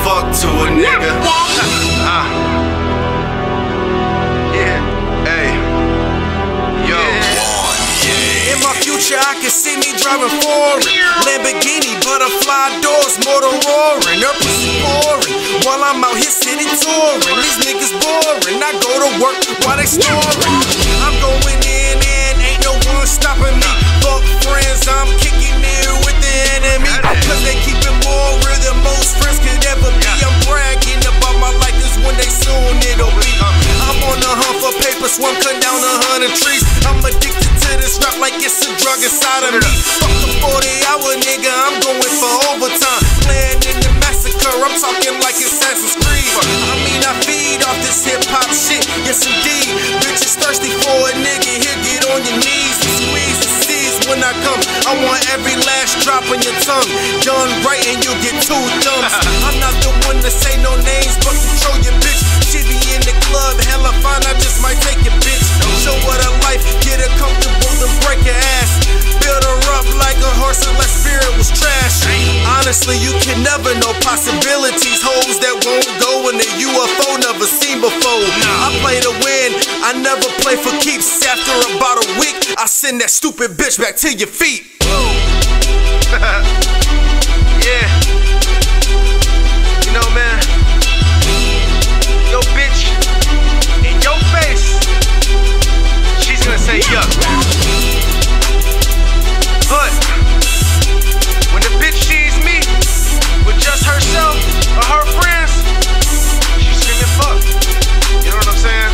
fuck to a nigga. Yeah, hey, yo. In my future, I can see me driving foreign Lamborghini, butterfly doors, motor roaring, her pussy pouring while I'm out here city touring. These niggas boring. I go to work while they snoring. I'm going in and ain't no one stopping me. Fuck friends, I'm kicking it with the enemy, cause they keep it more real than most friends could ever be. I'm bragging about my life, cause one day soon it'll be. I'm on the hunt for paper, so I'm cutting down 100 trees. I'm addicted to this rap like it's a drug inside of me. Fuck the 40-hour nigga, I'm going for overtime. Playing in the massacre, I'm talking like Assassin's Creed. I mean, I feed off this hip-hop shit, yes indeed. Bitches thirsty for a nigga, here get on your knees and squeeze the seeds when I come. I want every last drop on your tongue. Done right and you get 2 thumbs. I'm not the one to say no names, but control your bitch. She be in the club, hella fine, I just might take your bitch. Show her the life, get her comfortable, then break her ass. Build her up like a horse unless spirit was trash. Honestly, you can never know possibilities. Hoes that won't go in the UFO, never seen before. I play to win, I never play for keeps. After about a week, I send that stupid bitch back to your feet. Yeah. You know, man, yo bitch, in your face, she's gonna say yuck. But when the bitch sees me with just herself or her friends, she's screaming fuck. You know what I'm saying?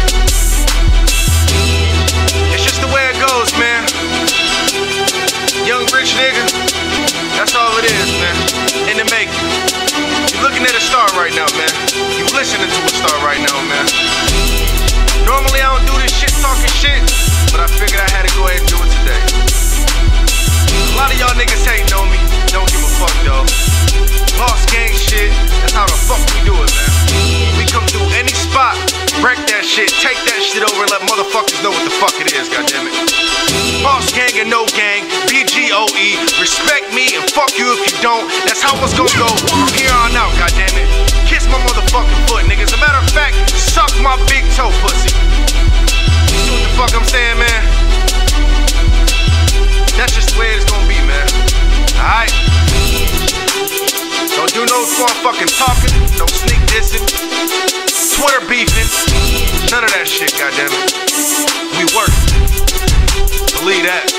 It's just the way it goes, man. Young rich nigga, that's all it is, man. In the making. You're looking at a star right now, man. You're listening to a star right now, man. Normally I don't do this shit talking shit, but I figured I had to go ahead and do it today. A lot of y'all niggas hating on me. Don't give a fuck, though. Boss gang shit, that's how the fuck we do it, man. We come through any spot, break that shit, take that shit over and let motherfuckers know what the fuck it is, goddammit. Boss gang and no gang, BGOE, respect me and fuck you if you don't. That's how it's gonna go from here on out, goddammit. Kiss my motherfucking foot, niggas. As a matter of fact, suck my big toe pussy. You see what the fuck I'm saying, man? That's just the way it's gonna be, man. Alright? Don't do no fucking talking, no sneak dissing, Twitter beefing, none of that shit, goddammit. We work. Believe that.